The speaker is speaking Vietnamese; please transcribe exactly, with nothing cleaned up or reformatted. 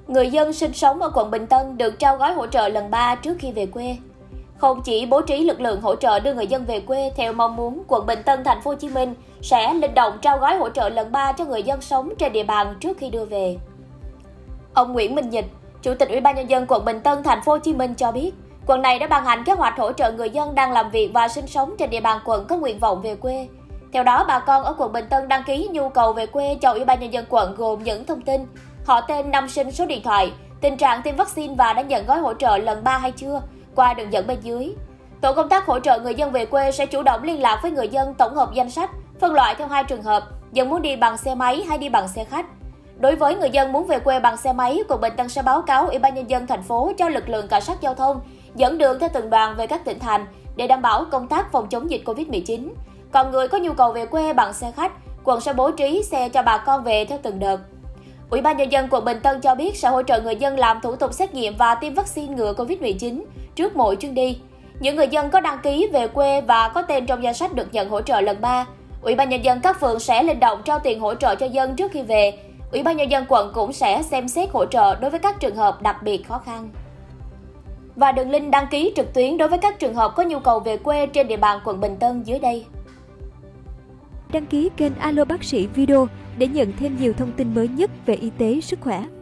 Người dân sinh sống ở quận Bình Tân được trao gói hỗ trợ lần ba trước khi về quê. Không chỉ bố trí lực lượng hỗ trợ đưa người dân về quê theo mong muốn, quận Bình Tân, thành phố Hồ Chí Minh sẽ linh động trao gói hỗ trợ lần ba cho người dân sống trên địa bàn trước khi đưa về. Ông Nguyễn Minh Nhịch, Chủ tịch Ủy ban nhân dân quận Bình Tân, thành phố Hồ Chí Minh cho biết, quận này đã ban hành kế hoạch hỗ trợ người dân đang làm việc và sinh sống trên địa bàn quận có nguyện vọng về quê. Theo đó, bà con ở quận Bình Tân đăng ký nhu cầu về quê cho Ủy ban nhân dân quận gồm những thông tin: họ tên, năm sinh, số điện thoại, tình trạng tiêm vaccine và đã nhận gói hỗ trợ lần ba hay chưa, qua đường dẫn bên dưới. Tổ công tác hỗ trợ người dân về quê sẽ chủ động liên lạc với người dân, tổng hợp danh sách, phân loại theo hai trường hợp: dân muốn đi bằng xe máy hay đi bằng xe khách. Đối với người dân muốn về quê bằng xe máy, quận Bình Tân sẽ báo cáo Ủy ban nhân dân thành phố cho lực lượng cảnh sát giao thông dẫn đường theo từng đoàn về các tỉnh thành để đảm bảo công tác phòng chống dịch Covid mười chín. Còn người có nhu cầu về quê bằng xe khách, quận sẽ bố trí xe cho bà con về theo từng đợt. Ủy ban nhân dân quận Bình Tân cho biết sẽ hỗ trợ người dân làm thủ tục xét nghiệm và tiêm vaccine ngừa Covid mười chín trước mỗi chuyến đi. Những người dân có đăng ký về quê và có tên trong danh sách được nhận hỗ trợ lần ba. Ủy ban nhân dân các phường sẽ linh động trao tiền hỗ trợ cho dân trước khi về. Ủy ban nhân dân quận cũng sẽ xem xét hỗ trợ đối với các trường hợp đặc biệt khó khăn. Và đường link đăng ký trực tuyến đối với các trường hợp có nhu cầu về quê trên địa bàn quận Bình Tân dưới đây. Đăng ký kênh Alo Bác sĩ Video để nhận thêm nhiều thông tin mới nhất về y tế, sức khỏe.